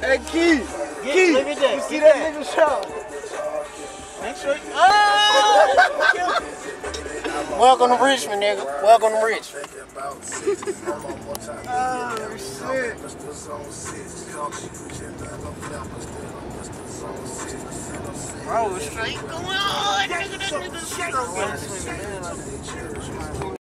Hey, Key. Key. Look at that. You see that nigga shot? Make sure. Welcome to Richmond, nigga. Welcome to Richmond. Oh, shit. Bro, straight going on. Nigga, that nigga straight going.